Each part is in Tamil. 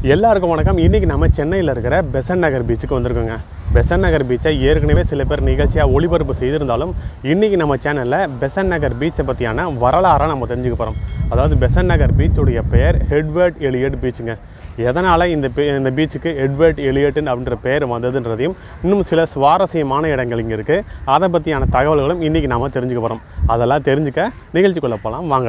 எல்லாருக்கும் வணக்கம். இன்றைக்கி நம்ம சென்னையில் இருக்கிற பெசன்ட் நகர் பீச்சுக்கு வந்திருக்கோங்க. பெசன்ட் நகர் பீச்சை ஏற்கனவே சில பேர் நிகழ்ச்சியாக ஒளிபரப்பு செய்திருந்தாலும் இன்றைக்கி நம்ம சேனலில் பெசன்ட் நகர் பீச்சை பற்றியான வரலாறாக நம்ம தெரிஞ்சுக்க போகிறோம். அதாவது பெசன்ட் நகர் பீச்சுடைய பெயர் எட்வர்ட் எலியட் பீச்சுங்க. எதனால் இந்த பீச்சுக்கு எட்வர்ட் எலியட் அப்படின்ற பெயர் வந்ததுன்றதையும் இன்னும் சில சுவாரஸ்யமான இடங்கள் இங்கே இருக்குது. அதை பற்றியான தகவல்களும் இன்றைக்கி நாம் தெரிஞ்சுக்க போகிறோம். அதெல்லாம் தெரிஞ்சுக்க நிகழ்ச்சிக்குள்ளே போகலாம் வாங்க.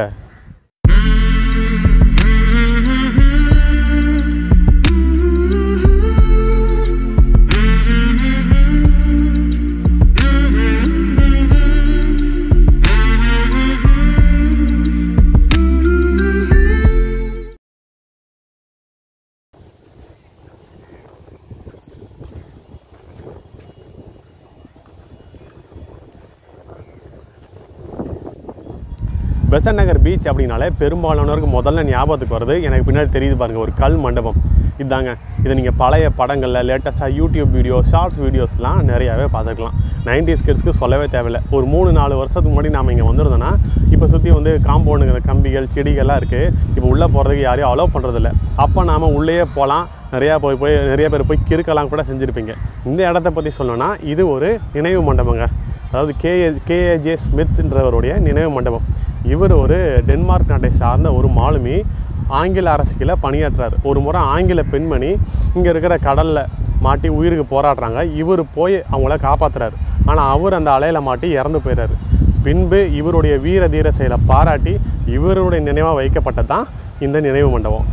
பெசன்ட் நகர் பீச் அப்படின்னாலே பெரும்பாலானவருக்கு முதல்ல ஞாபகத்துக்கு வருது, எனக்கு பின்னாடி தெரியுது பாருங்கள், ஒரு கல் மண்டபம். இதுதாங்க. இதை நீங்கள் பழைய படங்களில் லேட்டஸ்ட்டாக யூடியூப் வீடியோஸ், ஷார்ட்ஸ் வீடியோஸ்லாம் நிறையாவே பார்த்துக்கலாம். 90s கிட்ஸ்க்கு சொல்லவே தேவையில்லை. ஒரு 3-4 வருஷத்துக்கு முன்னாடி நாம் இங்கே வந்திருந்தோன்னா இப்போ சுற்றி வந்து காம்பவுண்டுங்க, கம்பிகள், செடிகள்லாம் இருக்குது. இப்போ உள்ளே போகிறதுக்கு யாரையும் அலோவ் பண்ணுறதில்ல. அப்போ நாம் உள்ளேயே போகலாம். நிறைய பேர் போய் கிறுக்கலாம் கூட செஞ்சுருப்பீங்க. இந்த இடத்த பற்றி சொல்லணும்னா இது ஒரு நினைவு மண்டபங்க. அதாவது கேஏஜே ஸ்மித்ன்றவருடைய நினைவு மண்டபம். இவர் ஒரு டென்மார்க் நாட்டை சார்ந்த ஒரு மாலுமி, ஆங்கில அரசுகளை பணியாற்றுறார். ஒரு முறை ஆங்கில பெண்மணி இங்கே இருக்கிற கடலில் மாட்டி உயிருக்கு போராடுறாங்க. இவர் போய் அவங்கள காப்பாற்றுறாரு. ஆனால் அவர் அந்த அலையில் மாட்டி இறந்து போயிடுறாரு. பின்பு இவருடைய வீர தீர செயலை பாராட்டி இவருடைய நினைவாக வைக்கப்பட்டது தான் இந்த நினைவு மண்டபம்.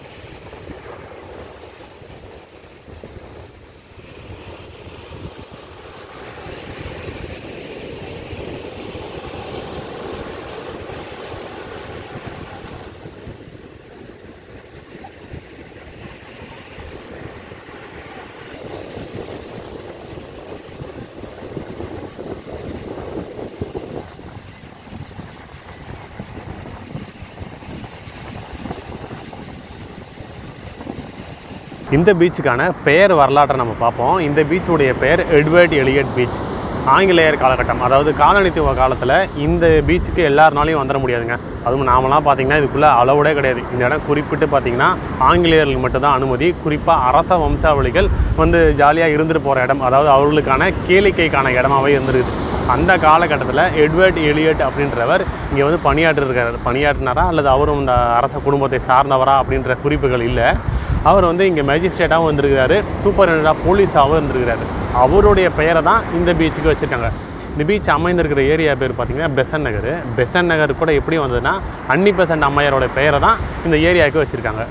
இந்த பீச்சுக்கான பெயர் வரலாற்றை நம்ம பார்ப்போம். இந்த பீச்சுடைய பெயர் எட்வர்ட் எலியட் பீச். ஆங்கிலேயர் காலகட்டம், அதாவது காலனித்துவ காலத்தில் இந்த பீச்சுக்கு எல்லாருனாலையும் வந்துட முடியாதுங்க. அதுவும் நாமெல்லாம் பார்த்திங்கன்னா இதுக்குள்ளே அளவுடே கிடையாது. இந்த இடம் குறிப்பிட்டு பார்த்திங்கன்னா ஆங்கிலேயர்களுக்கு மட்டும்தான் அனுமதி. குறிப்பாக அரச வம்சாவளிகள் வந்து ஜாலியாக இருந்துட்டு போகிற இடம், அதாவது அவர்களுக்கான கேளிக்கைக்கான இடமாகவே இருந்துருக்குது. அந்த காலகட்டத்தில் எட்வர்ட் எலியட் அப்படின்றவர் இங்கே வந்து பணியாற்றினாரா அல்லது அவரும் இந்த அரச குடும்பத்தை சார்ந்தவரா அப்படின்ற குறிப்புகள் இல்லை. அவர் வந்து இங்கே மேஜிஸ்ட்ரேட்டாகவும் வந்திருக்கிறாரு, சூப்பரிண்டென்டாக போலீஸாகவும் இருந்திருக்கிறாரு. அவருடைய பெயரை தான் இந்த பீச்சுக்கு வச்சுருக்காங்க. இந்த பீச் அமைந்திருக்கிற ஏரியா பேர் பார்த்திங்கன்னா பெசன்ட் நகர். பெசன்ட் நகர் கூட எப்படி வந்ததுன்னா அன்னி பெசன்ட் அம்மையாரோட பெயரை தான் இந்த ஏரியாவுக்கு வச்சுருக்காங்க.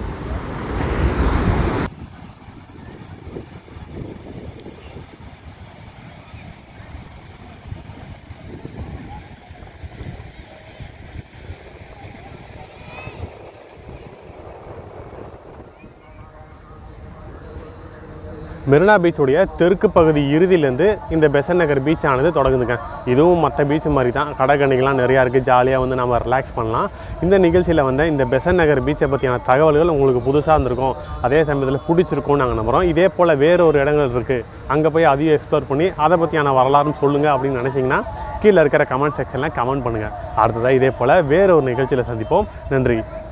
மெரினா பீச்சுடைய தெற்கு பகுதி இறுதியிலேருந்து இந்த பெசன்ட் நகர் பீச் ஆனது தொடங்குதுங்க. இதுவும் மற்ற பீச் மாதிரி தான், கடைக்கணிகள்லாம் நிறையா இருக்குது. ஜாலியாக வந்து நம்ம ரிலாக்ஸ் பண்ணலாம். இந்த நிகழ்ச்சியில் வந்து இந்த பெசன்ட் நகர் பீச்சை பற்றியான தகவல்கள் உங்களுக்கு புதுசாக இருந்திருக்கும், அதே சமயத்தில் பிடிச்சிருக்கும்னு நாங்கள் நம்புகிறோம். இதே போல் வேறு ஒரு இடங்கள் இருக்குது, அங்கே போய் அதையும் எக்ஸ்ப்ளோர் பண்ணி அதை பற்றியான வரலாறும் சொல்லுங்கள் அப்படின்னு நினச்சிங்கன்னா கீழே இருக்கிற கமெண்ட் செக்ஷனில் கமெண்ட் பண்ணுங்கள். அடுத்ததாக இதே போல் வேறு ஒரு நிகழ்ச்சியில் சந்திப்போம். நன்றி.